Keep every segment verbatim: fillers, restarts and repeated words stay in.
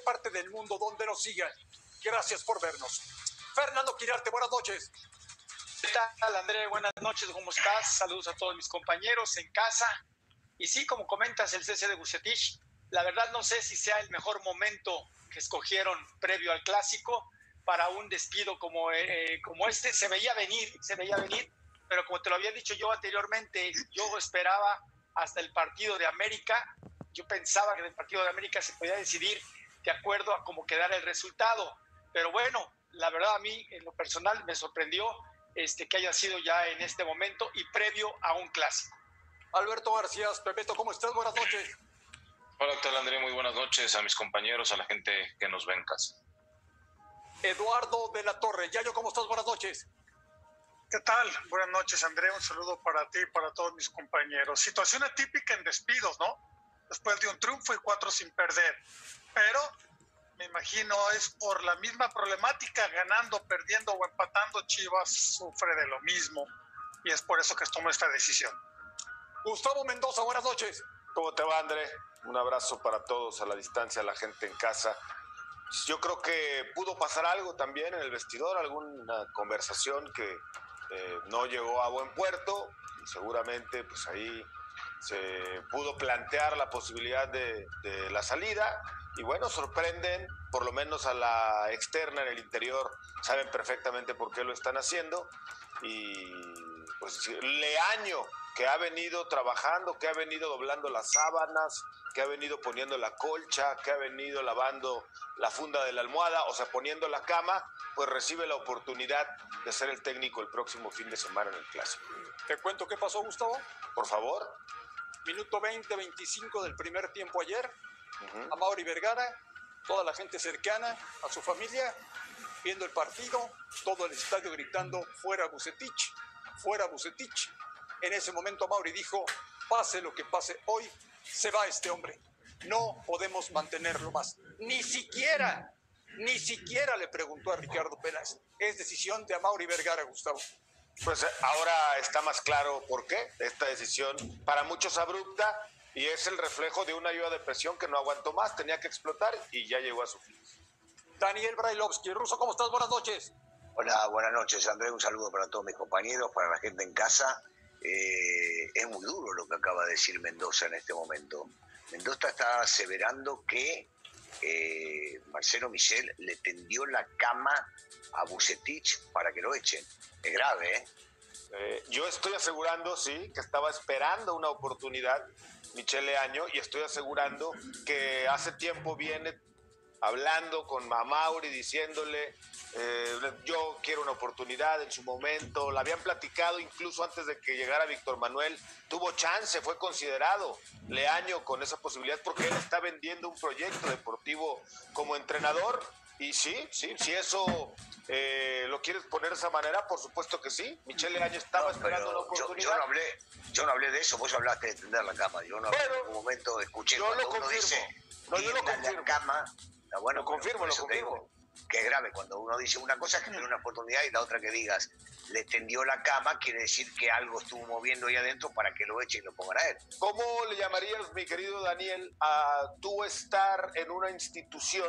parte del mundo donde nos sigan. Gracias por vernos. Fernando Quirarte, buenas noches. ¿Qué tal, André? Buenas noches, ¿cómo estás? Saludos a todos mis compañeros en casa. Y sí, como comentas, el cese de Vucetich, la verdad no sé si sea el mejor momento que escogieron previo al Clásico para un despido como, eh, como este. Se veía venir, se veía venir, pero como te lo había dicho yo anteriormente, yo esperaba hasta el partido de América. Yo pensaba que en el partido de América se podía decidir de acuerdo a cómo quedara el resultado. Pero bueno, la verdad a mí, en lo personal, me sorprendió este, que haya sido ya en este momento y previo a un Clásico. Alberto García, Pepeto, ¿cómo estás? Buenas noches. Hola, ¿qué tal, André? Muy buenas noches a mis compañeros, a la gente que nos ve en casa. Eduardo de la Torre, Yayo, ¿cómo estás? Buenas noches. ¿Qué tal? Buenas noches, André. Un saludo para ti y para todos mis compañeros. Situación atípica en despidos, ¿no? Después de un triunfo y cuatro sin perder. Pero me imagino es por la misma problemática, ganando, perdiendo o empatando, Chivas sufre de lo mismo. Y es por eso que tomó esta decisión. Gustavo Mendoza, buenas noches. ¿Cómo te va, André? Un abrazo para todos a la distancia, a la gente en casa. Yo creo que pudo pasar algo también en el vestidor, alguna conversación que eh, no llegó a buen puerto. Y seguramente pues ahí se pudo plantear la posibilidad de, de la salida. Y bueno, sorprenden, por lo menos a la externa, en el interior, saben perfectamente por qué lo están haciendo. Y pues Leaño, que ha venido trabajando, que ha venido doblando las sábanas, que ha venido poniendo la colcha, que ha venido lavando la funda de la almohada, o sea, poniendo la cama, pues recibe la oportunidad de ser el técnico el próximo fin de semana en el Clásico. ¿Te cuento qué pasó, Gustavo? Por favor. Minuto veinte, veinticinco del primer tiempo ayer. Uh-huh. Amaury Vergara, toda la gente cercana a su familia, viendo el partido, todo el estadio gritando, fuera Vucetich, fuera Vucetich. En ese momento Amaury dijo, pase lo que pase hoy, se va este hombre. No podemos mantenerlo más. Ni siquiera, ni siquiera le preguntó a Ricardo Peláez. Es decisión de Amaury Vergara, Gustavo. Pues ahora está más claro por qué esta decisión, para muchos abrupta, y es el reflejo de una ayuda de presión que no aguantó más, tenía que explotar y ya llegó a su fin. Daniel Brailovsky. Ruso, ¿cómo estás? Buenas noches. Hola, buenas noches, André. Un saludo para todos mis compañeros, para la gente en casa. Eh, es muy duro lo que acaba de decir Mendoza en este momento. Mendoza está aseverando que eh, Marcelo Michel le tendió la cama a Vucetich para que lo echen. Es grave, ¿eh? Eh, yo estoy asegurando, sí, que estaba esperando una oportunidad Michel Leaño, y estoy asegurando que hace tiempo viene hablando con Amaury, diciéndole, eh, yo quiero una oportunidad en su momento. La habían platicado incluso antes de que llegara Víctor Manuel. Tuvo chance, fue considerado Leaño con esa posibilidad porque él está vendiendo un proyecto deportivo como entrenador. Y sí, sí, si eso eh, lo quieres poner de esa manera, por supuesto que sí. Michel Leaño estaba no, esperando una oportunidad. Yo, yo, no hablé, yo no hablé de eso, vos hablaste de tender la cama. Yo no hablé pero, en ningún momento, escuché yo cuando lo uno confirmo. dice, no, yo lo confirmo. la cama. No, bueno, lo confirmo, lo confirmo. Digo, que es grave cuando uno dice una cosa que tiene una oportunidad y la otra que digas, le tendió la cama, quiere decir que algo estuvo moviendo ahí adentro para que lo eche y lo pongan a él. ¿Cómo le llamarías, mi querido Daniel, a tú estar en una institución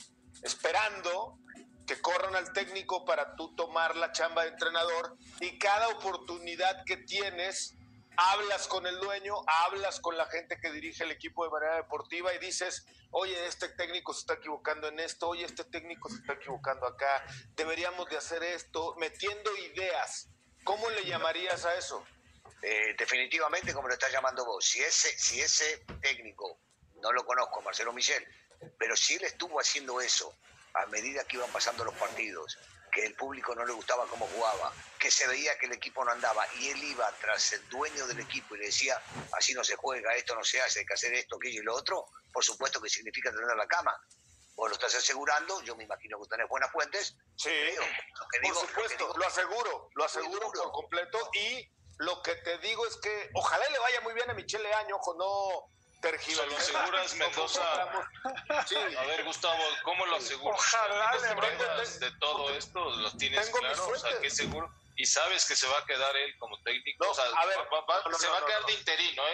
esperando que corran al técnico para tú tomar la chamba de entrenador, y cada oportunidad que tienes hablas con el dueño, hablas con la gente que dirige el equipo de manera deportiva y dices, oye, este técnico se está equivocando en esto, oye, este técnico se está equivocando acá, deberíamos de hacer esto, metiendo ideas? ¿Cómo le llamarías a eso? Eh, definitivamente como lo estás llamando vos. Si ese, si ese técnico, no lo conozco, Marcelo Michel, pero si él estuvo haciendo eso a medida que iban pasando los partidos, que el público no le gustaba cómo jugaba, que se veía que el equipo no andaba, y él iba tras el dueño del equipo y le decía, así no se juega, esto no se hace, hay que hacer esto, aquello y lo otro, por supuesto que significa tener la cama. Vos lo estás asegurando, yo me imagino que tenés buenas fuentes. Sí, creo, lo que digo, por supuesto, lo, que digo, lo aseguro, lo aseguro por completo, y lo que te digo es que ojalá le vaya muy bien a Michel Leaño, ojo, no tergiversar. ¿Lo aseguras, Mendoza? Sí. A ver, Gustavo, ¿cómo lo aseguras? Ojalá ¿Tienes le pruebas de todo esto? ¿Los tienes Tengo mis claro? O sea, fuentes. ¿qué seguro? ¿Y sabes que se va a quedar él como técnico? No, o sea, a ver, va- va- no, no, se no, va no, a quedar no. de interino, ¿eh?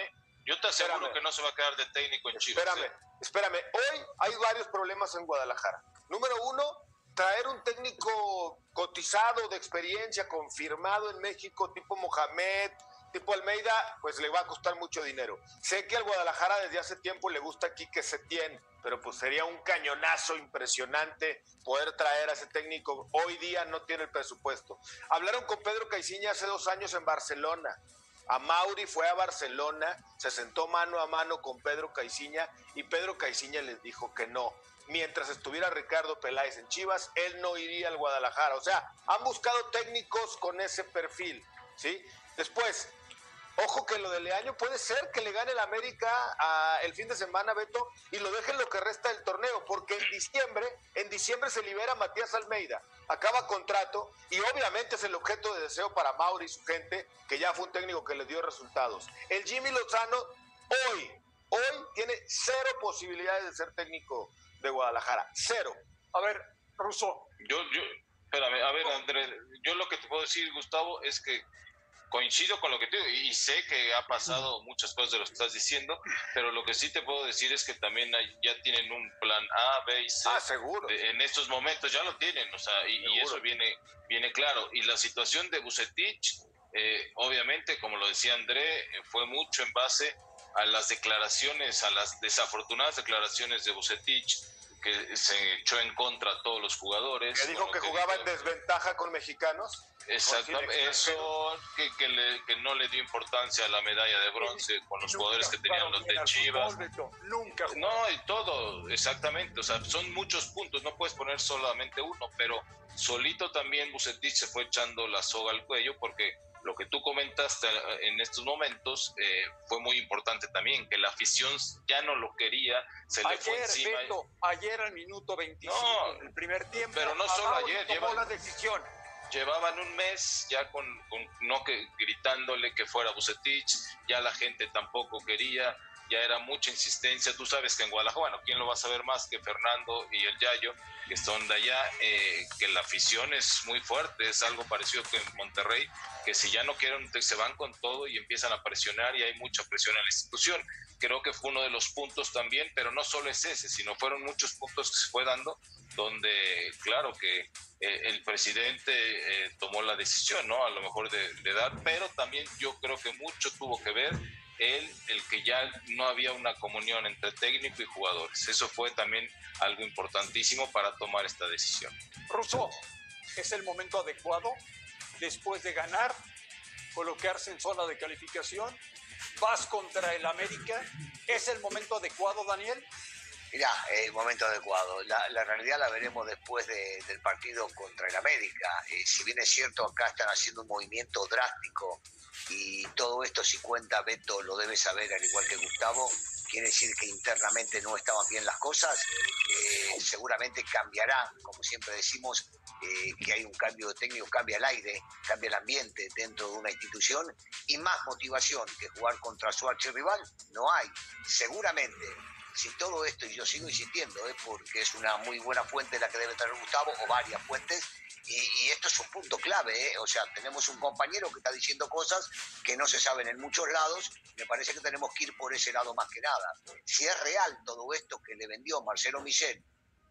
Yo te aseguro Espérame. que no se va a quedar de técnico en Chivas. Espérame, ¿eh? espérame. Hoy hay varios problemas en Guadalajara. Número uno, traer un técnico cotizado, de experiencia, confirmado en México, tipo Mohamed, tipo Almeida, pues le va a costar mucho dinero. Sé que al Guadalajara desde hace tiempo le gusta Quique Setién, pero pues sería un cañonazo impresionante poder traer a ese técnico. Hoy día no tiene el presupuesto. Hablaron con Pedro Caixinha hace dos años en Barcelona. Amauri fue a Barcelona, se sentó mano a mano con Pedro Caixinha y Pedro Caixinha les dijo que no. Mientras estuviera Ricardo Peláez en Chivas, él no iría al Guadalajara. O sea, han buscado técnicos con ese perfil, ¿sí? Después, ojo que lo de Leaño puede ser que le gane el América a el fin de semana, Beto, y lo dejen lo que resta del torneo, porque en diciembre, en diciembre se libera Matías Almeida, acaba contrato, y obviamente es el objeto de deseo para Mauri y su gente, que ya fue un técnico que le dio resultados. El Jimmy Lozano, hoy, hoy tiene cero posibilidades de ser técnico de Guadalajara, cero. A ver, Russo. Yo, yo, espérame, a ver, Andrés, yo lo que te puedo decir, Gustavo, es que coincido con lo que te digo y sé que ha pasado muchas cosas de lo que estás diciendo, pero lo que sí te puedo decir es que también hay, ya tienen un plan A, B y C. Ah, seguro. De, en estos momentos ya lo tienen, o sea, y, y eso viene, viene claro. Y la situación de Vucetich, eh, obviamente, como lo decía André, eh, fue mucho en base a las declaraciones, a las desafortunadas declaraciones de Vucetich, que se echó en contra a todos los jugadores. Que dijo que, que jugaba dijo, en desventaja con mexicanos. Exactamente, eso que, que, le, que no le dio importancia a la medalla de bronce con los jugadores que tenían los de Chivas. Fútbol, nunca. No, y todo, exactamente, o sea, son muchos puntos, no puedes poner solamente uno, pero solito también Vucetich se fue echando la soga al cuello porque lo que tú comentaste en estos momentos eh, fue muy importante también, que la afición ya no lo quería, se ayer, le fue encima. Beto, y... Ayer al minuto veinticinco, no, en el primer tiempo, pero no solo ayer, tomó llevan, la decisión. Llevaban un mes ya con, con no que gritándole que fuera Vucetich, ya la gente tampoco quería, ya era mucha insistencia. Tú sabes que en Guadalajara, bueno, ¿quién lo va a saber más que Fernando y el Yayo, que son de allá, eh, que la afición es muy fuerte, es algo parecido que en Monterrey, que si ya no quieren, se van con todo y empiezan a presionar y hay mucha presión en la institución. Creo que fue uno de los puntos también, pero no solo es ese, sino fueron muchos puntos que se fue dando, donde, claro que eh, el presidente eh, tomó la decisión, ¿no? A lo mejor de, de dar, pero también yo creo que mucho tuvo que ver él, el que ya no había una comunión entre técnico y jugadores. Eso fue también algo importantísimo para tomar esta decisión. Russo, ¿es el momento adecuado después de ganar, colocarse en zona de calificación? ¿Vas contra el América? ¿Es el momento adecuado, Daniel? Mirá, el momento adecuado. La, la realidad la veremos después de, del partido contra el América. Eh, si bien es cierto, acá están haciendo un movimiento drástico y todo esto, si cuenta Beto, lo debe saber, al igual que Gustavo, quiere decir que internamente no estaban bien las cosas. Eh, seguramente cambiará, como siempre decimos, eh, que hay un cambio de técnico, cambia el aire, cambia el ambiente dentro de una institución y más motivación que jugar contra su archirrival no hay. Seguramente, si todo esto, y yo sigo insistiendo, eh, porque es una muy buena fuente la que debe traer Gustavo, o varias fuentes, y, y esto es un punto clave, eh. O sea, tenemos un compañero que está diciendo cosas que no se saben en muchos lados, me parece que tenemos que ir por ese lado más que nada. Si es real todo esto que le vendió Marcelo Michel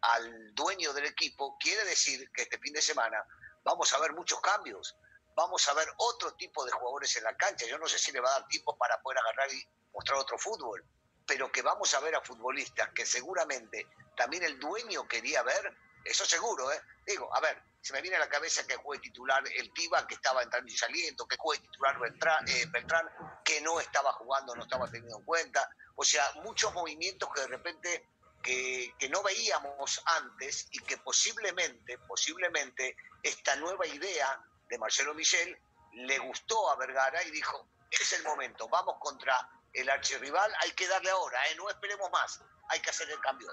al dueño del equipo, quiere decir que este fin de semana vamos a ver muchos cambios, vamos a ver otro tipo de jugadores en la cancha. Yo no sé si le va a dar tiempo para poder agarrar y mostrar otro fútbol, pero que vamos a ver a futbolistas que seguramente también el dueño quería ver, eso seguro, ¿eh? Digo, a ver, se me viene a la cabeza que juegue titular el Tiva, que estaba entrando y saliendo, que juegue titular Beltrán, eh, Beltrán, que no estaba jugando, no estaba teniendo en cuenta. O sea, muchos movimientos que de repente que, que no veíamos antes y que posiblemente, posiblemente esta nueva idea de Marcelo Michel le gustó a Vergara y dijo, es el momento, vamos contra el archirrival, hay que darle ahora, ¿eh? No esperemos más, hay que hacer el cambio.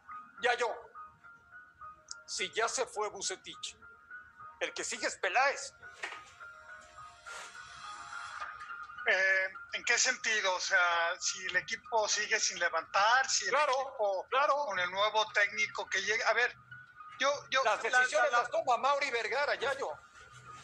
Ya yo, si ya se fue Vucetich, el que sigue es Peláez. Eh, ¿En qué sentido? O sea, si el equipo sigue sin levantar, si el claro, equipo claro. con el nuevo técnico que llega. A ver, yo... yo las decisiones la, la, las toma Mauri Vergara, ya yo.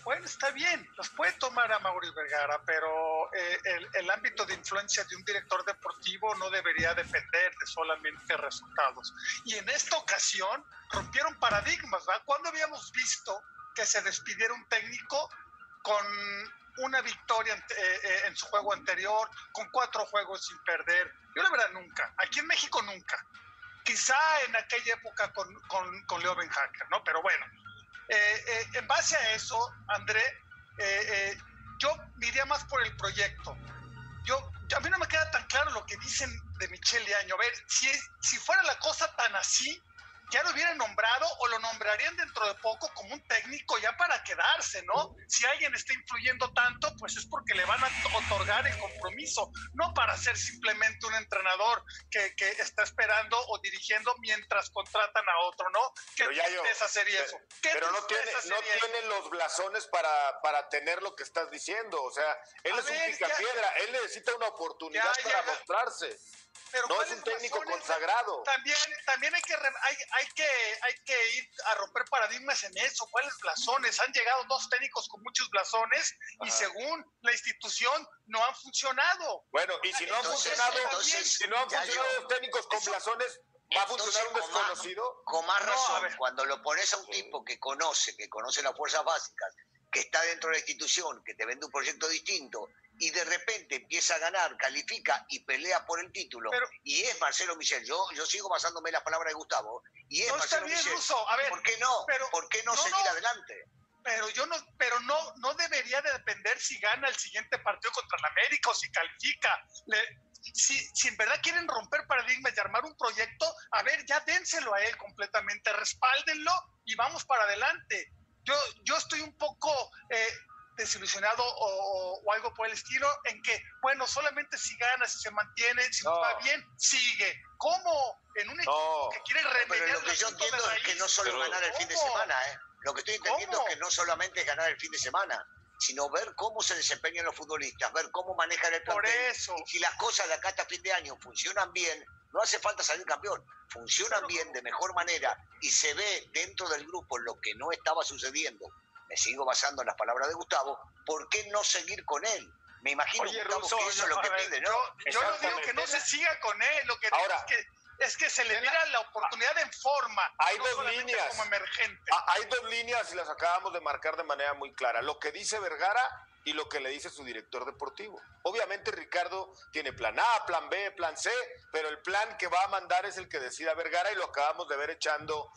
Bueno, está bien, los puede tomar a Mauri Vergara, pero eh, el, el ámbito de influencia de un director deportivo no debería depender de solamente resultados. Y en esta ocasión rompieron paradigmas, ¿verdad? ¿Cuándo habíamos visto que se despidiera un técnico con una victoria en, eh, en su juego anterior, con cuatro juegos sin perder? Yo la verdad nunca, aquí en México nunca. Quizá en aquella época con, con, con Leo Ben Hacker, ¿no? Pero bueno. Eh, eh, en base a eso, André, eh, eh, yo me iría más por el proyecto. Yo, a mí no me queda tan claro lo que dicen de Michel Leaño. A ver, si, si fuera la cosa tan así, ya lo hubieran nombrado o lo nombrarían dentro de poco como un técnico ya para quedarse, ¿no? Si alguien está influyendo tanto, pues es porque le van a otorgar el compromiso, no para ser simplemente un entrenador que, que está esperando o dirigiendo mientras contratan a otro, ¿no? ¿Qué tristeza sería eso? ¿Qué pero no tiene, no tiene los blasones para, para tener lo que estás diciendo, o sea, él a es ver, un picapiedra, ya, él necesita una oportunidad ya, para ya, mostrarse. Pero no es un técnico razones, consagrado. También, también hay que hay, hay que hay que ir a romper paradigmas en eso. ¿Cuáles blasones? Han llegado dos técnicos con muchos blasones y Ajá. según la institución no han funcionado. Bueno, y si no han entonces, funcionado, entonces, si no han funcionado yo, los técnicos con eso, blasones, ¿va a funcionar un desconocido? Con más, con más razón, no, cuando lo pones a un tipo que conoce, que conoce las fuerzas básicas, que está dentro de la institución, que te vende un proyecto distinto, y de repente empieza a ganar, califica y pelea por el título, pero, y es Marcelo Michel, yo, yo sigo basándome en las palabras de Gustavo, y es no Marcelo está bien, Michel, Russo. A ver, ¿por qué no? Pero, ¿Por qué no, no seguir no, adelante? Pero yo no, pero no, no debería de depender si gana el siguiente partido contra el América o si califica. Le, si, si en verdad quieren romper paradigmas y armar un proyecto, a ver, ya dénselo a él completamente, respáldenlo y vamos para adelante. Yo, yo estoy un poco eh, desilusionado o, o algo por el estilo, en que, bueno, solamente si gana, si se mantiene, si no. nos va bien, sigue. ¿Cómo? En un equipo no. que quiere remediar. Pero lo que yo entiendo es que no solo pero, ganar el ¿cómo? fin de semana, ¿eh? Lo que estoy entendiendo ¿Cómo? es que no solamente es ganar el fin de semana, sino ver cómo se desempeñan los futbolistas, ver cómo manejan el plantel. Por eso. Y si las cosas de acá hasta fin de año funcionan bien, no hace falta salir campeón. Funcionan pero, bien de mejor manera y se ve dentro del grupo lo que no estaba sucediendo. Me sigo basando en las palabras de Gustavo, ¿por qué no seguir con él? Me imagino, Oye, Gustavo, Russo, que eso es lo que ver, pide, ¿no? Yo, yo no digo que no se siga con él, lo que Ahora, digo es que, es que se le diera la oportunidad en forma, hay no dos líneas, como emergente. Hay dos líneas y las acabamos de marcar de manera muy clara, lo que dice Vergara y lo que le dice su director deportivo. Obviamente Ricardo tiene plan A, plan B, plan C, pero el plan que va a mandar es el que decida Vergara y lo acabamos de ver echando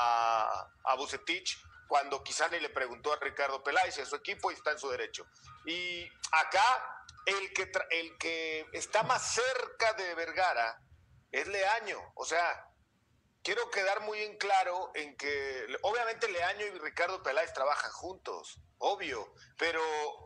a, a Vucetich cuando quizá ni le preguntó a Ricardo Peláez y a su equipo y está en su derecho. Y acá el que, tra- el que está más cerca de Vergara es Leaño. O sea, quiero quedar muy en claro en que obviamente Leaño y Ricardo Peláez trabajan juntos, obvio, pero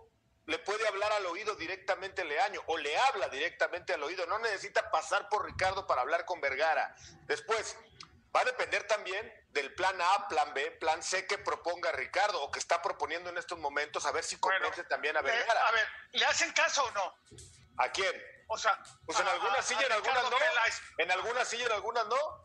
le puede hablar al oído directamente Leaño o le habla directamente al oído. No necesita pasar por Ricardo para hablar con Vergara. Después, va a depender también del plan A, plan B, plan C que proponga Ricardo o que está proponiendo en estos momentos, a ver si convence bueno, también a Vergara. Eh, a ver, ¿le hacen caso o no? ¿A quién? O sea, pues en a, algunas sí y en algunas no. Peláez. En algunas sí y en algunas no.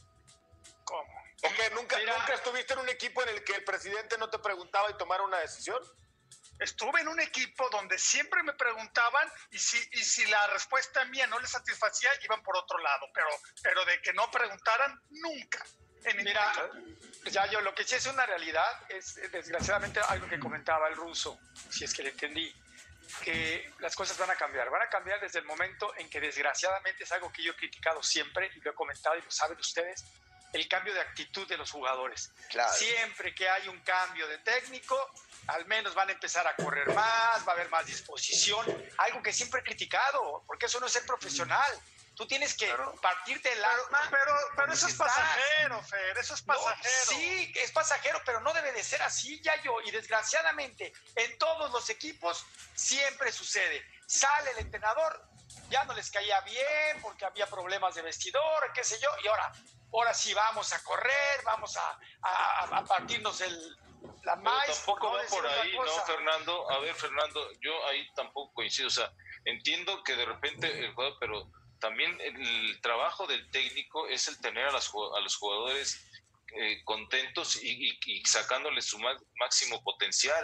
¿Cómo? ¿O qué? ¿Nunca, ¿Nunca estuviste en un equipo en el que el presidente no te preguntaba y tomara una decisión? Estuve en un equipo donde siempre me preguntaban y si, y si la respuesta mía no les satisfacía, iban por otro lado, pero, pero de que no preguntaran, nunca. En Mira, ya yo lo que sí es una realidad, es desgraciadamente algo que comentaba el Russo, si es que le entendí, que las cosas van a cambiar, van a cambiar desde el momento en que desgraciadamente es algo que yo he criticado siempre y lo he comentado y lo saben ustedes, el cambio de actitud de los jugadores. Claro. Siempre que hay un cambio de técnico, al menos van a empezar a correr más, va a haber más disposición, algo que siempre he criticado, porque eso no es ser profesional. Tú tienes que claro. partirte el alma. Pero, pero, pero eso es pasajero, Fer, eso es pasajero. No, sí, es pasajero, pero no debe de ser así, ya yo. Y desgraciadamente, en todos los equipos siempre sucede. Sale el entrenador, ya no les caía bien porque había problemas de vestidor, qué sé yo, y ahora, ahora sí vamos a correr, vamos a, a, a partirnos el... La más, tampoco no va por ahí, ¿no, Fernando? A ver, Fernando, yo ahí tampoco coincido. O sea, entiendo que de repente el jugador, pero también el trabajo del técnico es el tener a, las, a los jugadores eh, contentos y, y, y sacándoles su máximo potencial.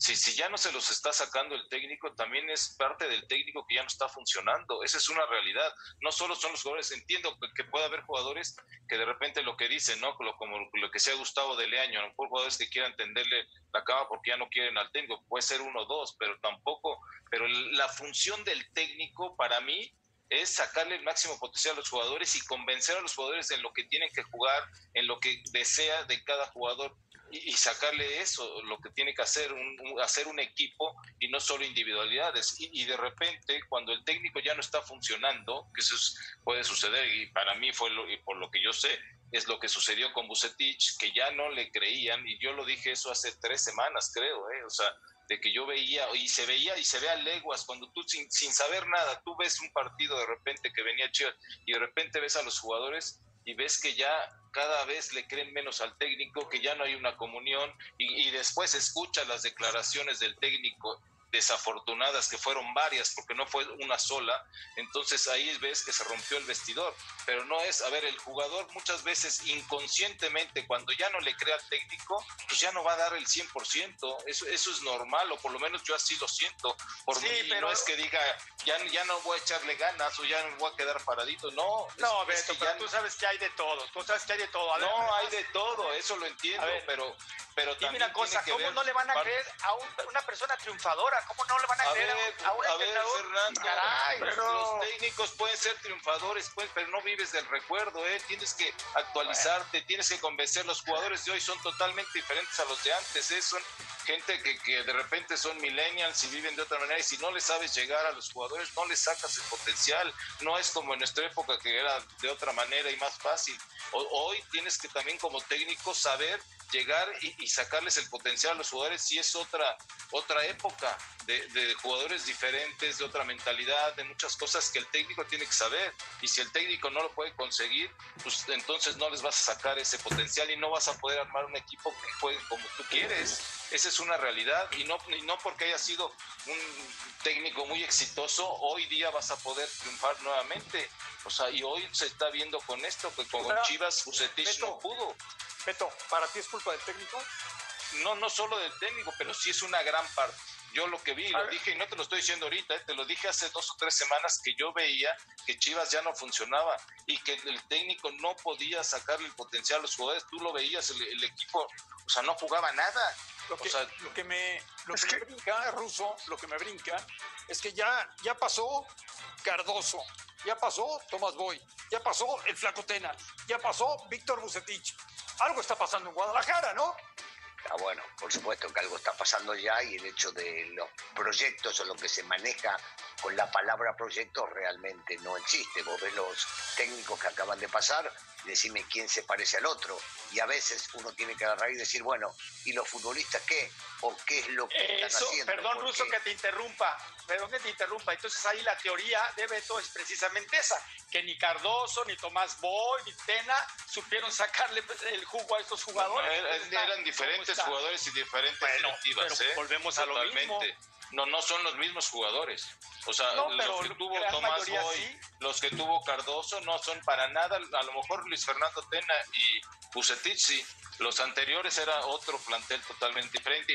Si, si ya no se los está sacando el técnico, también es parte del técnico que ya no está funcionando. Esa es una realidad. No solo son los jugadores. Entiendo que, que puede haber jugadores que de repente lo que dicen, ¿no? Como, como lo que sea Gustavo de Leaño, a lo mejor jugadores que quieran tenderle la cama porque ya no quieren al técnico. Puede ser uno o dos, pero tampoco. Pero la función del técnico, para mí, es sacarle el máximo potencial a los jugadores y convencer a los jugadores en lo que tienen que jugar, en lo que desea de cada jugador. Y sacarle eso, lo que tiene que hacer, un, un, hacer un equipo y no solo individualidades. Y, y de repente, cuando el técnico ya no está funcionando, que eso es, puede suceder, y para mí fue, lo, y por lo que yo sé, es lo que sucedió con Vucetich, que ya no le creían, y yo lo dije eso hace tres semanas, creo, ¿eh? O sea, de que yo veía, y se veía, y se ve a leguas, cuando tú sin, sin saber nada, tú ves un partido de repente que venía Chivas, y de repente ves a los jugadores, y ves que ya cada vez le creen menos al técnico, que ya no hay una comunión, y, y después escucha las declaraciones del técnico desafortunadas, que fueron varias, porque no fue una sola. Entonces ahí ves que se rompió el vestidor, pero no es, a ver, el jugador muchas veces inconscientemente, cuando ya no le cree al técnico, pues ya no va a dar el cien por ciento, eso, eso es normal, o por lo menos yo así lo siento, por sí, mí, pero no es que diga, ya, ya no voy a echarle ganas, o ya me voy a quedar paradito, no. No, es, Beto, es pero ya tú sabes que hay de todo, tú sabes que hay de todo. A ver, no, ver, hay de todo, eso lo entiendo, ver, pero, pero dime una cosa, ¿cómo ver, no le van a creer a un, una persona triunfadora? ¿Cómo no le van a, a creer ver, a, a un a ver, Fernando, Caray, pero... los técnicos pueden ser triunfadores, pues, pero no vives del recuerdo, ¿eh? Tienes que actualizarte, bueno. Tienes que convencer. Los jugadores de hoy son totalmente diferentes a los de antes, ¿eh? Son gente que, que de repente son millennials y viven de otra manera, y si no les sabes llegar a los jugadores, no les sacas el potencial. No es como en nuestra época, que era de otra manera y más fácil. O, hoy tienes que también como técnico saber llegar y, y sacarles el potencial a los jugadores, si es otra otra época de, de jugadores diferentes, de otra mentalidad, de muchas cosas que el técnico tiene que saber, y si el técnico no lo puede conseguir, pues entonces no les vas a sacar ese potencial y no vas a poder armar un equipo que juegue como tú quieres. Esa es una realidad, y no, y no porque haya sido un técnico muy exitoso, hoy día vas a poder triunfar nuevamente. O sea, y hoy se está viendo con esto, que con Pero, Chivas Vucetich no pudo. Beto, ¿para ti es culpa del técnico? No, no solo del técnico, pero sí es una gran parte. Yo lo que vi, lo dije, y no te lo estoy diciendo ahorita, eh, te lo dije hace dos o tres semanas, que yo veía que Chivas ya no funcionaba y que el técnico no podía sacarle el potencial a los jugadores. Tú lo veías, el, el equipo, o sea, no jugaba nada. Lo que, o sea, lo que me, lo que que... me brinca, Ruso, lo que me brinca es que ya, ya pasó Cardoso, ya pasó Tomás Boy, ya pasó el Flaco Tena, ya pasó Víctor Vucetich. Algo está pasando en Guadalajara, ¿no? Ah, bueno, por supuesto que algo está pasando ya, y el hecho de los proyectos o lo que se maneja con la palabra proyecto realmente no existe. Vos ves los técnicos que acaban de pasar, decime quién se parece al otro, y a veces uno tiene que agarrar y decir, bueno, ¿y los futbolistas qué? ¿O qué es lo que Eso, están haciendo? Perdón, Porque... Ruso, que te interrumpa, perdón que te interrumpa. Entonces ahí la teoría de Beto es precisamente esa, que ni Cardoso, ni Tomás Boy, ni Tena supieron sacarle el jugo a estos jugadores. No, eran, está, eran diferentes jugadores y diferentes bueno, directivas, pero ¿eh? volvemos Totalmente. a lo mismo. No, no son los mismos jugadores. O sea, no, los que tuvo Tomás Boy, sí. Los que tuvo Cardoso no son para nada. A lo mejor Luis Fernando Tena y Vucetich sí. Los anteriores era otro plantel totalmente diferente. Y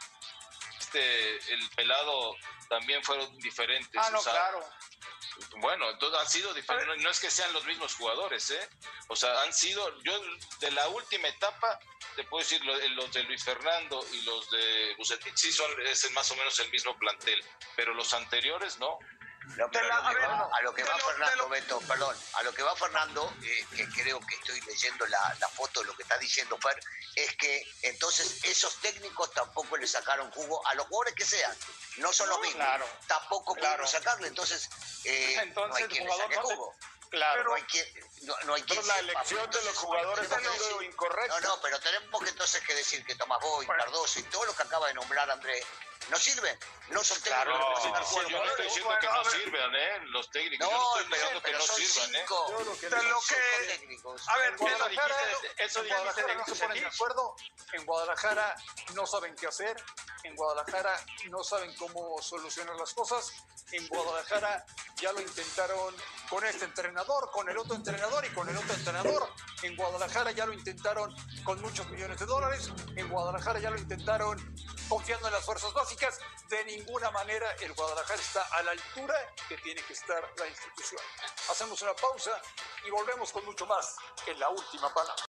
este, el pelado también fueron diferentes. Ah, no, o sea, claro. Bueno, entonces han sido diferentes. No es que sean los mismos jugadores, ¿eh? O sea, han sido. Yo, de la última etapa, te puedo decir, los de Luis Fernando y los de Vucetich sí son es más o menos el mismo plantel, pero los anteriores no. No, pero la, a, lo va, a lo que va lo, Fernando, lo... Beto, perdón, a lo que va Fernando, eh, que creo que estoy leyendo la, la foto de lo que está diciendo Fer, es que entonces esos técnicos tampoco le sacaron jugo a los jugadores que sean, no son no, los mismos, claro, tampoco claro. pudieron sacarle, entonces, eh, entonces no hay quien le saque jugo. Claro, no hay quien, no, no hay quien la elección de los jugadores ha sido incorrecta. No, no, pero tenemos que entonces que decir que Tomás Boy, bueno. Cardoso y todos los que acaba de nombrar Andrés, no sirven, no son técnicos. Claro, no, sí, sí, yo no estoy diciendo bueno, que no sirvan, ¿eh? Los técnicos, no, yo no estoy pero, diciendo pero que no sirvan, cinco, ¿eh? Yo lo que de lo que... técnicos. A ver, en Guadalajara, eso en Guadalajara no se ponen de acuerdo, en Guadalajara no saben qué hacer, en Guadalajara no saben cómo solucionar las cosas, en Guadalajara ya lo intentaron con este entrenador, con el otro entrenador y con el otro entrenador. En Guadalajara ya lo intentaron con muchos millones de dólares. En Guadalajara ya lo intentaron confiando en las fuerzas básicas. De ninguna manera el Guadalajara está a la altura que tiene que estar la institución. Hacemos una pausa y volvemos con mucho más en La Última Palabra.